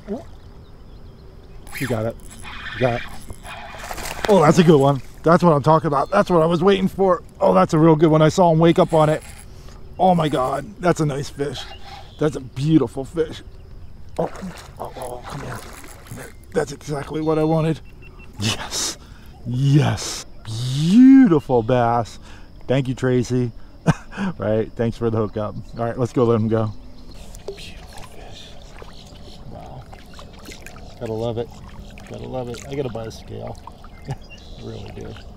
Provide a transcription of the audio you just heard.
You got it. You got it. Oh, that's a good one. That's what I'm talking about. That's what I was waiting for. Oh, that's a real good one. I saw him wake up on it. Oh my God, that's a nice fish. That's a beautiful fish. Oh, come here. Come here. That's exactly what I wanted. Yes, yes. Beautiful bass. Thank you, Tracy. Right, thanks for the hookup. All right, let's go let him go. Beautiful fish. Wow. Gotta love it. Gotta love it. I gotta buy a scale. I really do.